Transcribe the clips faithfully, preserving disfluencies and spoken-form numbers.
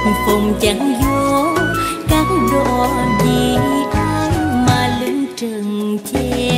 phòng chẳng vô các đò vì ai mà lưng trần che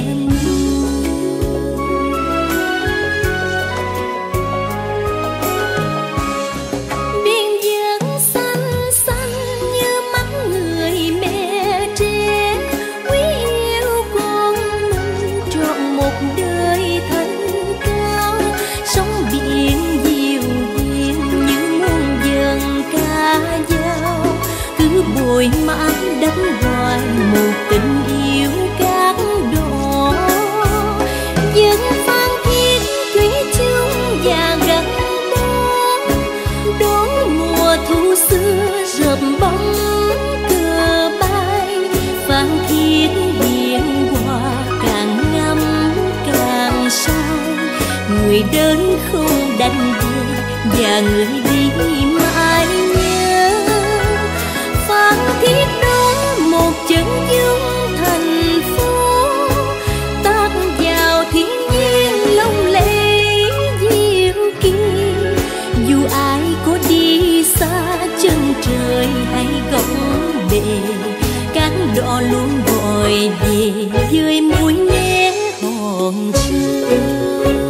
biên giới xanh xanh như mắt người mẹ trẻ quý yêu con mình trọn một đời thanh cao sóng biển dịu hiền như muôn dần ca dao cứ bồi mãi đắm hoài một tình yêu cát đỏ dân phan thiết thủy chung và gắn bó đón mùa thu xưa rợp bóng cờ bay phan thiết hiền hòa càng ngắm càng say người đến không đành về và người đi mãi nhớ phan thiết đó một chân dung thành phố tác vào thiên nhiên lộng lẫy diệu kỳ dù ai có đi xa chân trời hay góc bể các đò luôn gọi về dưới mũi né hòn sương.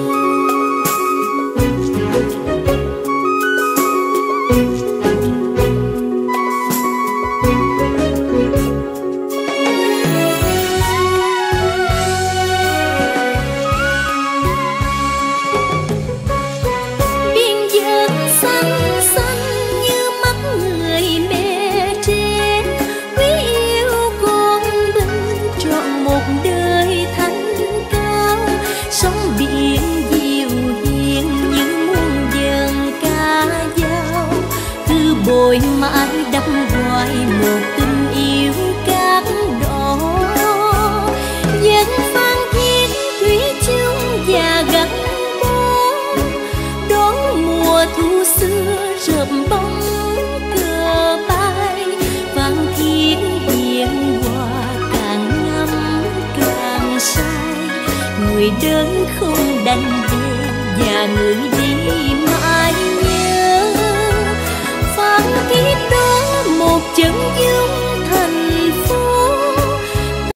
Bồi mãi đắm hoài một tình yêu cát đỏ dân phan thiết thủy chung và gắn bó đón mùa thu xưa rợp bóng cờ bay phan thiết hiền hòa càng ngắm càng say người đến không đành về và người đi mãi nhớ phan thiết đó một chân dung